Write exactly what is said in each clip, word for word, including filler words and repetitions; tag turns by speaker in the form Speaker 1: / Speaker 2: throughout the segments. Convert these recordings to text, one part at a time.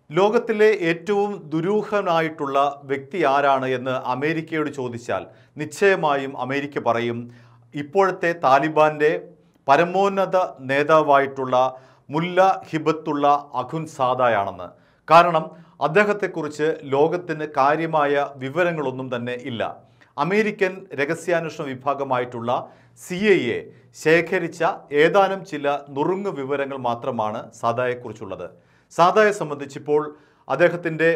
Speaker 1: ലോകത്തിലെ ഏറ്റവും ദുരൂഹനായിട്ടുള്ള വ്യക്തി ആരാണ് എന്ന് അമേരിക്കയോട് ചോദിച്ചാൽ നിശ്ചയമായും അമേരിക്ക പറയും ഇപ്പോഴത്തെ താലിബാൻ്റെ പരമോന്നത നേതാവായിട്ടുള്ള മുല്ല ഹിബത്തുള്ള അഖുൻസാദയാണെന്ന്. കാരണം അദ്ദേഹത്തെക്കുറിച്ച് ലോകത്തിന് കാര്യമായ വിവരങ്ങളൊന്നും തന്നെ ഇല്ല. അമേരിക്കൻ രഹസ്യാന്വേഷണ വിഭാഗമായിട്ടുള്ള സി ഐ എ ശേഖരിച്ച ഏതാനും ചില നുറുങ്ങ് വിവരങ്ങൾ മാത്രമാണ് സാദയെക്കുറിച്ചുള്ളത്. സാദയെ സംബന്ധിച്ചിപ്പോൾ അദ്ദേഹത്തിൻ്റെ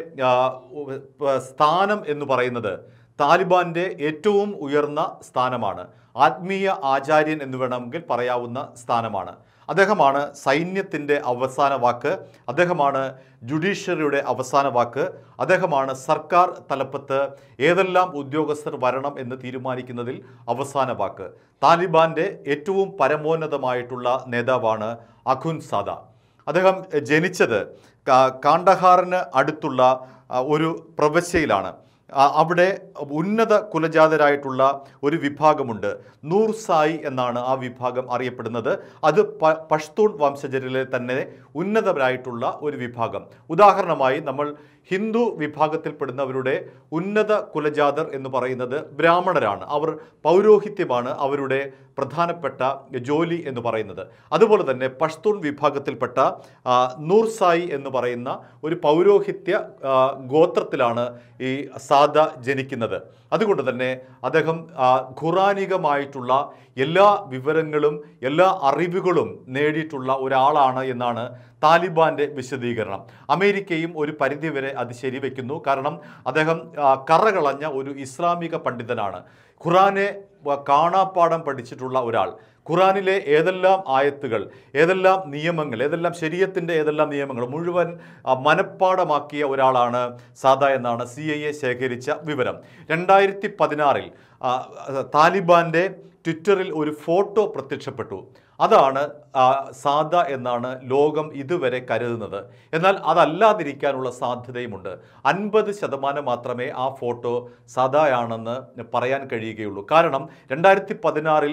Speaker 1: സ്ഥാനം എന്ന് പറയുന്നത് താലിബാൻ്റെ ഏറ്റവും ഉയർന്ന സ്ഥാനമാണ്. ആത്മീയ ആചാര്യൻ എന്ന് വേണമെങ്കിൽ പറയാവുന്ന സ്ഥാനമാണ്. അദ്ദേഹമാണ് സൈന്യത്തിൻ്റെ അവസാന വാക്ക്, അദ്ദേഹമാണ് ജുഡീഷ്യറിയുടെ അവസാന വാക്ക്, അദ്ദേഹമാണ് സർക്കാർ തലപ്പത്ത് ഏതെല്ലാം ഉദ്യോഗസ്ഥർ വരണം എന്ന് തീരുമാനിക്കുന്നതിൽ അവസാന വാക്ക്. താലിബാൻ്റെ ഏറ്റവും പരമോന്നതമായിട്ടുള്ള നേതാവാണ് അഖുൻസാദ. അദ്ദേഹം ജനിച്ചത് കാണ്ഡഹാറിന് അടുത്തുള്ള ഒരു പ്രവിശ്യയിലാണ്. അവിടെ ഉന്നത കുലജാതരായിട്ടുള്ള ഒരു വിഭാഗമുണ്ട്. നൂർസായി എന്നാണ് ആ വിഭാഗം അറിയപ്പെടുന്നത്. അത് പ പഷ്തൂൺ വംശജരിലെ തന്നെ ഉന്നതരായിട്ടുള്ള ഒരു വിഭാഗം. ഉദാഹരണമായി നമ്മൾ ഹിന്ദു വിഭാഗത്തിൽപ്പെടുന്നവരുടെ ഉന്നത കുലജാതർ എന്ന് പറയുന്നത് ബ്രാഹ്മണരാണ്. അവർ പൗരോഹിത്യമാണ് അവരുടെ പ്രധാനപ്പെട്ട ജോലി എന്ന് പറയുന്നത്. അതുപോലെ തന്നെ പഷ്തൂൺ വിഭാഗത്തിൽപ്പെട്ട നൂർസായി എന്ന് പറയുന്ന ഒരു പൗരോഹിത്യ ഗോത്രത്തിലാണ് ഈ സാദ ജനിക്കുന്നത്. അതുകൊണ്ട് തന്നെ അദ്ദേഹം ഖുറാനികമായിട്ടുള്ള എല്ലാ വിവരങ്ങളും എല്ലാ അറിവുകളും നേടിയിട്ടുള്ള ഒരാളാണ് എന്നാണ് താലിബാൻ്റെ വിശദീകരണം. അമേരിക്കയും ഒരു പരിധിവരെ അത് ശരിവെക്കുന്നു. കാരണം അദ്ദേഹം കറകളഞ്ഞ ഒരു ഇസ്ലാമിക പണ്ഡിതനാണ്. ഖുറാനെ കാണാപ്പാഠം പഠിച്ചിട്ടുള്ള ഒരാൾ, ഖുറാനിലെ ഏതെല്ലാം ആയത്തുകൾ, ഏതെല്ലാം നിയമങ്ങൾ, ഏതെല്ലാം ശരീഅത്തിൻ്റെ ഏതെല്ലാം നിയമങ്ങൾ മുഴുവൻ മനഃപ്പാഠമാക്കിയ ഒരാളാണ് സാദ എന്നാണ് സി ഐ എ ശേഖരിച്ച വിവരം. രണ്ടായിരത്തി പതിനാറിൽ താലിബാൻ്റെ ട്വിറ്ററിൽ ഒരു ഫോട്ടോ പ്രത്യക്ഷപ്പെട്ടു. അതാണ് സാദ എന്നാണ് ലോകം ഇതുവരെ കരുതുന്നത്. എന്നാൽ അതല്ലാതിരിക്കാനുള്ള സാധ്യതയുമുണ്ട്. അൻപത് ശതമാനം മാത്രമേ ആ ഫോട്ടോ സാദയാണെന്ന് പറയാൻ കഴിയുകയുള്ളൂ. കാരണം രണ്ടായിരത്തി പതിനാറിൽ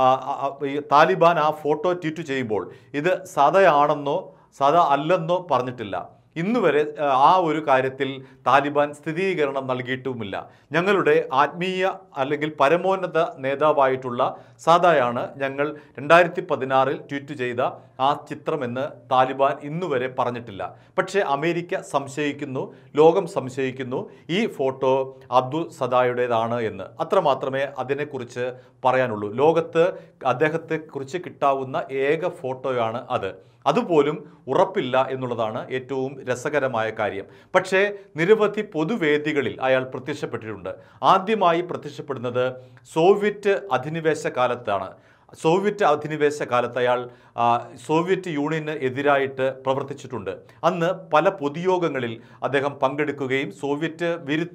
Speaker 1: താലിബാൻ ആ ഫോട്ടോ ട്വീറ്റ് ചെയ്യുമ്പോൾ ഇത് സാദയാണെന്നോ സാദ അല്ലെന്നോ പറഞ്ഞിട്ടില്ല. ഇന്നുവരെ ആ ഒരു കാര്യത്തിൽ താലിബാൻ സ്ഥിരീകരണം നൽകിയിട്ടുമില്ല. ഞങ്ങളുടെ ആത്മീയ അല്ലെങ്കിൽ പരമോന്നത നേതാവായിട്ടുള്ള സാദയാണ് ഞങ്ങൾ രണ്ടായിരത്തി പതിനാറിൽ ട്വീറ്റ് ചെയ്ത ആ ചിത്രമെന്ന് താലിബാൻ ഇന്നുവരെ പറഞ്ഞിട്ടില്ല. പക്ഷേ അമേരിക്ക സംശയിക്കുന്നു, ലോകം സംശയിക്കുന്നു ഈ ഫോട്ടോ അബ്ദുൾ സദായുടേതാണ് എന്ന്. അത്രമാത്രമേ അതിനെക്കുറിച്ച് പറയാനുള്ളൂ. ലോകത്ത് അദ്ദേഹത്തെക്കുറിച്ച് കിട്ടാവുന്ന ഏക ഫോട്ടോയാണ് അത്. അതുപോലും ഉറപ്പില്ല എന്നുള്ളതാണ് ഏറ്റവും രസകരമായ കാര്യം. പക്ഷേ നിരവധി പൊതുവേദികളിൽ അയാൾ പ്രത്യക്ഷപ്പെട്ടിട്ടുണ്ട്. ആദ്യമായി പ്രത്യക്ഷപ്പെടുന്നത് സോവിയറ്റ് അധിനിവേശ കാലത്താണ്. സോവിയറ്റ് അധിനിവേശ കാലത്ത് അയാൾ സോവിയറ്റ് യൂണിയന് എതിരായിട്ട് പ്രവർത്തിച്ചിട്ടുണ്ട്. അന്ന് പല പൊതുയോഗങ്ങളിൽ അദ്ദേഹം പങ്കെടുക്കുകയും സോവിയറ്റ് വിരുദ്ധ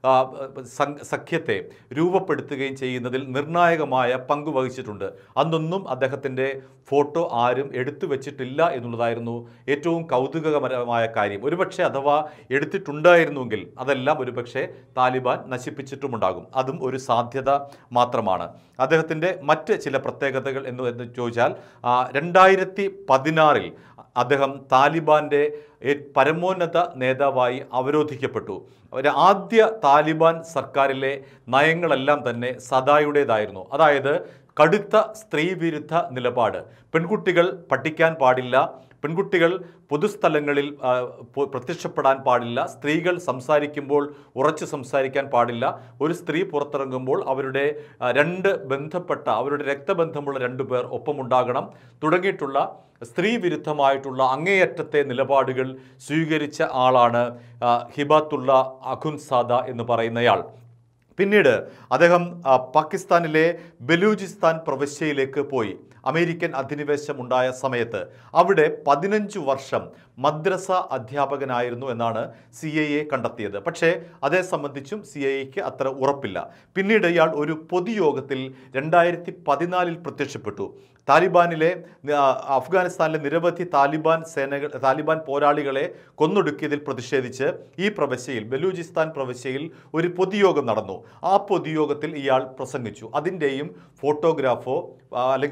Speaker 1: സഖ്യത്തെ രൂപപ്പെടുത്തുകയും ചെയ്യുന്നതിൽ നിർണായകമായ പങ്ക് വഹിച്ചിട്ടുണ്ട്. അന്നൊന്നും അദ്ദേഹത്തിൻ്റെ ഫോട്ടോ ആരും എടുത്തു വച്ചിട്ടില്ല എന്നുള്ളതായിരുന്നു ഏറ്റവും കൗതുകകരമായ കാര്യം. ഒരുപക്ഷെ അഥവാ എടുത്തിട്ടുണ്ടായിരുന്നുവെങ്കിൽ അതെല്ലാം ഒരുപക്ഷെ താലിബാൻ നശിപ്പിച്ചിട്ടുമുണ്ടാകും. അതും ഒരു സാധ്യത മാത്രമാണ്. അദ്ദേഹത്തിൻ്റെ മറ്റ് ചില പ്രത്യേകതകൾ എന്ന് എന്ന് ചോദിച്ചാൽ രണ്ടായിരത്തി പതിനാറിൽ അദ്ദേഹം താലിബാൻ്റെ പരമോന്നത നേതാവായി അവരോധിക്കപ്പെട്ടു. ഒരു ആദ്യ താലിബാൻ സർക്കാരിലെ നയങ്ങളെല്ലാം തന്നെ സദായുടേതായിരുന്നു. അതായത് കടുത്ത സ്ത്രീവിരുദ്ധ നിലപാട്. പെൺകുട്ടികൾ പഠിക്കാൻ പാടില്ല, പെൺകുട്ടികൾ പൊതുസ്ഥലങ്ങളിൽ പ്രത്യക്ഷപ്പെടാൻ പാടില്ല, സ്ത്രീകൾ സംസാരിക്കുമ്പോൾ ഉറച്ചു സംസാരിക്കാൻ പാടില്ല, ഒരു സ്ത്രീ പുറത്തിറങ്ങുമ്പോൾ അവരുടെ രണ്ട് ബന്ധപ്പെട്ട അവരുടെ രക്തബന്ധമുള്ള രണ്ടു പേർ ഒപ്പമുണ്ടാകണം തുടങ്ങിയിട്ടുള്ള സ്ത്രീ വിരുദ്ധമായിട്ടുള്ള അങ്ങേയറ്റത്തെ നിലപാടുകൾ സ്വീകരിച്ച ആളാണ് ഹിബത്തുള്ള അഖുൻസാദ എന്ന് പറയുന്നയാൾ. പിന്നീട് അദ്ദേഹം പാകിസ്ഥാനിലെ ബലൂചിസ്ഥാൻ പ്രവിശ്യയിലേക്ക് പോയി. അമേരിക്കൻ അധിനിവേശം ഉണ്ടായ സമയത്ത് അവിടെ പതിനഞ്ച് വർഷം മദ്രസ അധ്യാപകനായിരുന്നു എന്നാണ് സി ഐ എ കണ്ടെത്തിയത്. പക്ഷേ അതേ സംബന്ധിച്ചും സി ഐ എക്ക് അത്ര ഉറപ്പില്ല. പിന്നീട് ഇയാൾ ഒരു പൊതുയോഗത്തിൽ രണ്ടായിരത്തി പതിനാലിൽ പ്രത്യക്ഷപ്പെട്ടു. താലിബാനിലെ അഫ്ഗാനിസ്ഥാനിലെ നിരവധി താലിബാൻ സേനകൾ താലിബാൻ പോരാളികളെ കൊന്നൊടുക്കിയതിൽ പ്രതിഷേധിച്ച് ഈ പ്രവിശ്യയിൽ ബലൂചിസ്ഥാൻ പ്രവിശ്യയിൽ ഒരു പൊതുയോഗം നടന്നു. ആ പൊതുയോഗത്തിൽ ഇയാൾ പ്രസംഗിച്ചു. അതിൻ്റെയും ഫോട്ടോഗ്രാഫോ അല്ലെങ്കിൽ അല്ലെങ്കിൽ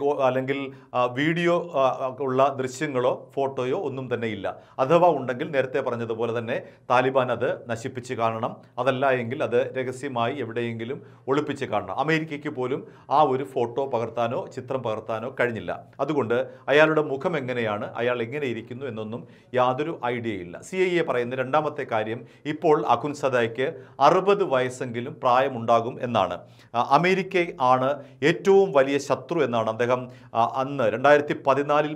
Speaker 1: അല്ലെങ്കിൽ വീഡിയോ ഉള്ള ദൃശ്യങ്ങളോ ഫോട്ടോയോ ഒന്നും തന്നെ ഇല്ല. അഥവാ ഉണ്ടെങ്കിൽ നേരത്തെ പറഞ്ഞതുപോലെ തന്നെ താലിബാൻ അത് നശിപ്പിച്ച് കാണണം. അതല്ല എങ്കിൽ അത് രഹസ്യമായി എവിടെയെങ്കിലും ഒളിപ്പിച്ച് കാണണം. അമേരിക്കയ്ക്ക് പോലും ആ ഒരു ഫോട്ടോ പകർത്താനോ ചിത്രം പകർത്താനോ കഴിഞ്ഞില്ല. അതുകൊണ്ട് അയാളുടെ മുഖം എങ്ങനെയാണ്, അയാൾ എങ്ങനെ ഇരിക്കുന്നു എന്നൊന്നും യാതൊരു ഐഡിയയില്ല. സി ഐ എ പറയുന്ന രണ്ടാമത്തെ കാര്യം, ഇപ്പോൾ അഖുൻസദയ്ക്ക് അറുപത് വയസ്സെങ്കിലും പ്രായമുണ്ടാകും എന്നാണ്. അമേരിക്ക ആണ് ഏറ്റവും വലിയ ശത്രു എന്നാണ് അദ്ദേഹം അന്ന് രണ്ടായിരത്തി പതിനാലിൽ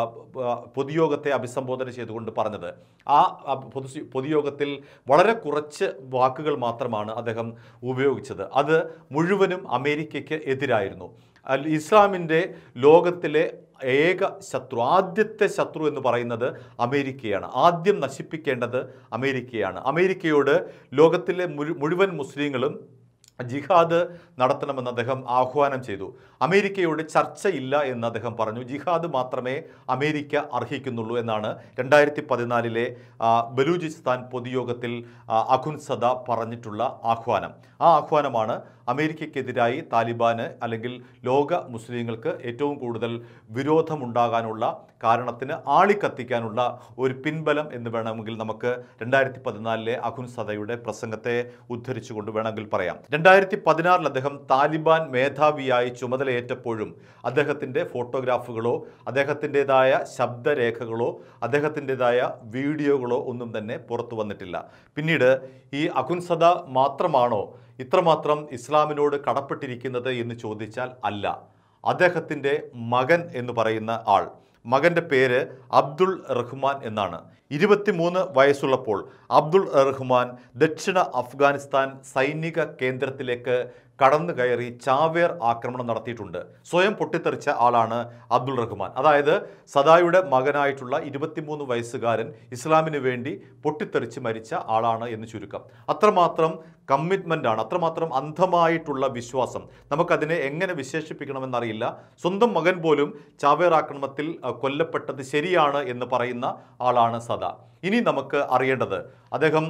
Speaker 1: പൊതുയോഗത്തെ അഭിസംബോധന ചെയ്തുകൊണ്ട് പറഞ്ഞത്. ആ പൊതു പൊതുയോഗത്തിൽ വളരെ കുറച്ച് വാക്കുകൾ മാത്രമാണ് അദ്ദേഹം ഉപയോഗിച്ചത്. അത് മുഴുവനും അമേരിക്കയ്ക്ക് എതിരായിരുന്നു. ഇസ്ലാമിൻ്റെ ലോകത്തിലെ ഏക ശത്രു, ആദ്യത്തെ ശത്രു എന്ന് പറയുന്നത് അമേരിക്കയാണ്. ആദ്യം നശിപ്പിക്കേണ്ടത് അമേരിക്കയാണ്. അമേരിക്കയോട് ലോകത്തിലെ മുഴുവൻ മുസ്ലിങ്ങളും ജിഹാദ് നടത്തണമെന്ന് അദ്ദേഹം ആഹ്വാനം ചെയ്തു. അമേരിക്കയോട് ചർച്ചയില്ല എന്ന് അദ്ദേഹം പറഞ്ഞു. ജിഹാദ് മാത്രമേ അമേരിക്ക അർഹിക്കുന്നുള്ളൂ എന്നാണ് രണ്ടായിരത്തി പതിനാലിലെ ബലൂചിസ്ഥാൻ പൊതുയോഗത്തിൽ അഖുൻസദ പറഞ്ഞിട്ടുള്ള ആഹ്വാനം. ആ ആഹ്വാനമാണ് അമേരിക്കയ്ക്കെതിരായി താലിബാന് അല്ലെങ്കിൽ ലോക മുസ്ലിങ്ങൾക്ക് ഏറ്റവും കൂടുതൽ വിരോധമുണ്ടാകാനുള്ള കാരണത്തിന് ആളിക്കത്തിക്കാനുള്ള ഒരു പിൻബലം എന്ന് വേണമെങ്കിൽ നമുക്ക് രണ്ടായിരത്തി പതിനാലിലെ അഖുൻസദയുടെ പ്രസംഗത്തെ ഉദ്ധരിച്ചുകൊണ്ട് വേണമെങ്കിൽ പറയാം. രണ്ടായിരത്തി പതിനാറിൽ അദ്ദേഹം താലിബാൻ മേധാവിയായി ചുമതലയേറ്റപ്പോഴും അദ്ദേഹത്തിൻ്റെ ഫോട്ടോഗ്രാഫുകളോ അദ്ദേഹത്തിൻ്റെതായ ശബ്ദരേഖകളോ അദ്ദേഹത്തിൻ്റെതായ വീഡിയോകളോ ഒന്നും തന്നെ പുറത്തു വന്നിട്ടില്ല. പിന്നീട് ഈ അഖുൻസദ മാത്രമാണോ ഇത്രമാത്രം ഇസ്ലാമിനോട് കടപ്പെട്ടിരിക്കുന്നത് എന്ന് ചോദിച്ചാൽ അല്ല. അദ്ദേഹത്തിൻ്റെ മകൻ എന്ന് പറയുന്ന ആൾ, മകൻ്റെ പേര് അബ്ദുൾ റഹ്മാൻ എന്നാണ്. ഇരുപത്തിമൂന്ന് വയസ്സുള്ളപ്പോൾ അബ്ദുൾ റഹ്മാൻ ദക്ഷിണ അഫ്ഗാനിസ്ഥാൻ സൈനിക കേന്ദ്രത്തിലേക്ക് കടന്നു കയറി ചാവേർ ആക്രമണം നടത്തിയിട്ടുണ്ട്. സ്വയം പൊട്ടിത്തെറിച്ച ആളാണ് അബ്ദുൾ റഹ്മാൻ. അതായത് സദായുടെ മകനായിട്ടുള്ള ഇരുപത്തിമൂന്ന് വയസ്സുകാരൻ ഇസ്ലാമിന് വേണ്ടി പൊട്ടിത്തെറിച്ച് മരിച്ച ആളാണ് എന്ന് ചുരുക്കം. അത്രമാത്രം കമ്മിറ്റ്മെൻ്റ് ആണ്, അത്രമാത്രം അന്ധമായിട്ടുള്ള വിശ്വാസം. നമുക്കതിനെ എങ്ങനെ വിശേഷിപ്പിക്കണമെന്നറിയില്ല. സ്വന്തം മകൻ പോലും ചാവേർ ആക്രമണത്തിൽ കൊല്ലപ്പെട്ടത് ശരിയാണ് എന്ന് പറയുന്ന ആളാണ് സദ. ഇനി നമുക്ക് അറിയേണ്ടത്, അദ്ദേഹം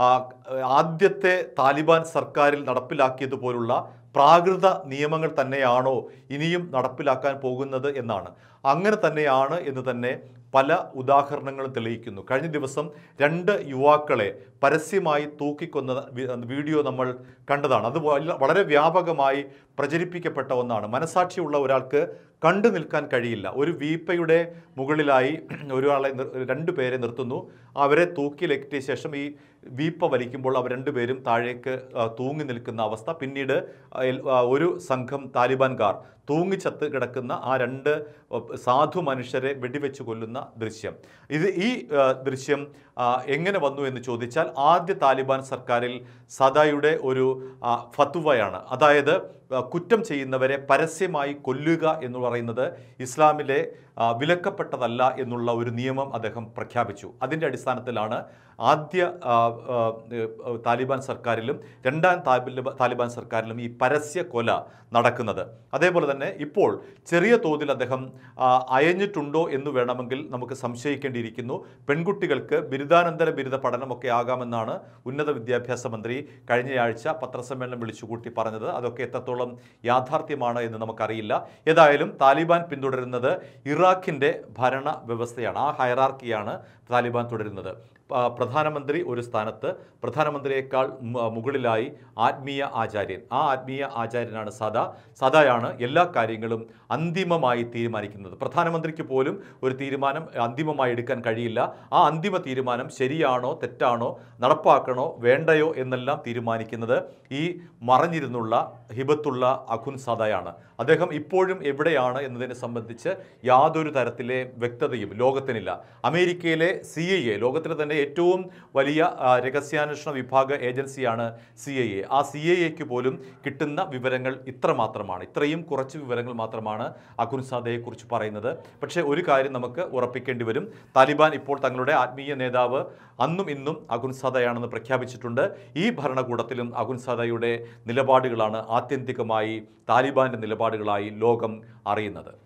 Speaker 1: ആദ്യത്തെ താലിബാൻ സർക്കാരിൽ നടപ്പിലാക്കിയതുപോലുള്ള പ്രാകൃത നിയമങ്ങൾ തന്നെയാണോ ഇനിയും നടപ്പിലാക്കാൻ പോകുന്നത് എന്നാണ്. അങ്ങനെ തന്നെയാണ് എന്ന് തന്നെ പല ഉദാഹരണങ്ങളും തെളിയിക്കുന്നു. കഴിഞ്ഞ ദിവസം രണ്ട് യുവാക്കളെ പരസ്യമായി തൂക്കിക്കൊന്ന വീഡിയോ നമ്മൾ കണ്ടതാണ്. അത് വളരെ വ്യാപകമായി പ്രചരിപ്പിക്കപ്പെട്ട ഒന്നാണ്. മനസാക്ഷിയുള്ള ഒരാൾക്ക് കണ്ടു നിൽക്കാൻ കഴിയില്ല. ഒരു വീപ്പയുടെ മുകളിലായി ഒരാളെ രണ്ടു പേരെ നിർത്തുന്നു. അവരെ തൂക്കിലെത്തിയ ശേഷം ഈ വീപ്പ വലിക്കുമ്പോൾ അവർ രണ്ടുപേരും താഴേക്ക് തൂങ്ങി നിൽക്കുന്ന അവസ്ഥ. പിന്നീട് ഒരു സംഘം താലിബാൻകാർ തൂങ്ങിച്ചത്ത് കിടക്കുന്ന ആ രണ്ട് സാധു മനുഷ്യരെ വെടിവെച്ച് കൊല്ലുന്ന ദൃശ്യം. ഇത് ഈ ദൃശ്യം എങ്ങനെ വന്നു എന്ന് ചോദിച്ചാൽ ആദ്യ താലിബാൻ സർക്കാരിൽ സദായുടെ ഒരു ഫത്വയാണ്. അതായത് കുറ്റം ചെയ്യുന്നവരെ പരസ്യമായി കൊല്ലുക എന്ന് പറയുന്നത് ഇസ്ലാമിലെ വിലക്കപ്പെട്ടതല്ല എന്നുള്ള ഒരു നിയമം അദ്ദേഹം പ്രഖ്യാപിച്ചു. അതിൻ്റെ അടിസ്ഥാനത്തിലാണ് ആദ്യ താലിബാൻ സർക്കാരിലും രണ്ടാം താലിബാൻ സർക്കാരിലും ഈ പരസ്യ കൊല നടക്കുന്നത്. അതേപോലെ തന്നെ ഇപ്പോൾ ചെറിയ തോതിൽ അദ്ദേഹം അയഞ്ഞിട്ടുണ്ടോ എന്ന് വേണമെങ്കിൽ നമുക്ക് സംശയിക്കേണ്ടിയിരിക്കുന്നു. പെൺകുട്ടികൾക്ക് ബിരുദാനന്തര ബിരുദ പഠനമൊക്കെ ആകാമെന്നാണ് ഉന്നത വിദ്യാഭ്യാസ മന്ത്രി കഴിഞ്ഞയാഴ്ച പത്രസമ്മേളനം വിളിച്ചുകൂട്ടി പറഞ്ഞത്. അതൊക്കെ എത്രത്തോളം യാഥാർത്ഥ്യമാണ് എന്ന് നമുക്കറിയില്ല. ഏതായാലും താലിബാൻ പിന്തുടരുന്നത് ഇറാഖിൻ്റെ ഭരണ വ്യവസ്ഥയാണ്. ആ ഹയറാർക്കിയാണ് താലിബാൻ തുടരുന്നത്. പ്രധാനമന്ത്രി ഒരു സ്ഥാനത്ത്, പ്രധാനമന്ത്രിയേക്കാൾ മുകളിലായി ആത്മീയ ആചാര്യൻ. ആ ആത്മീയ ആചാര്യനാണ് സദ. സദയാണ് എല്ലാ കാര്യങ്ങളും അന്തിമമായി തീരുമാനിക്കുന്നത്. പ്രധാനമന്ത്രിക്ക് പോലും ഒരു തീരുമാനം അന്തിമമായി എടുക്കാൻ കഴിയില്ല. ആ അന്തിമ തീരുമാനം ശരിയാണോ തെറ്റാണോ നടപ്പാക്കണോ വേണ്ടയോ എന്നെല്ലാം തീരുമാനിക്കുന്നത് ഈ മറഞ്ഞിരുന്നുള്ള ഹിബത്തുള്ള അഖുൻസദയാണ്. അദ്ദേഹം ഇപ്പോഴും എവിടെയാണ് എന്നതിനെ സംബന്ധിച്ച് യാതൊരു തരത്തിലെ വ്യക്തതയും ലോകത്തിനില്ല. അമേരിക്കയിലെ സി ഐ എ, ലോകത്തിലെ തന്നെ ഏറ്റവും വലിയ രഹസ്യാന്വേഷണ വിഭാഗ ഏജൻസിയാണ് സി ഐ എ. ആ സി ഐ എക്ക് പോലും കിട്ടുന്ന വിവരങ്ങൾ ഇത്ര മാത്രമാണ്. ഇത്രയും കുറച്ച് വിവരങ്ങൾ മാത്രമാണ് അഖുൻസദയെക്കുറിച്ച് പറയുന്നത്. പക്ഷേ ഒരു കാര്യം നമുക്ക് ഉറപ്പിക്കേണ്ടി വരും. താലിബാൻ ഇപ്പോൾ തങ്ങളുടെ ആത്മീയ നേതാവ് അന്നും ഇന്നും അഖുൻസദയാണെന്ന് പ്രഖ്യാപിച്ചിട്ടുണ്ട്. ഈ ഭരണകൂടത്തിലും അഖുൻസദയുടെ നിലപാടുകളാണ് ആത്യന്തികമായി താലിബാൻ്റെ നിലപാടുകളായി ലോകം അറിയുന്നത്.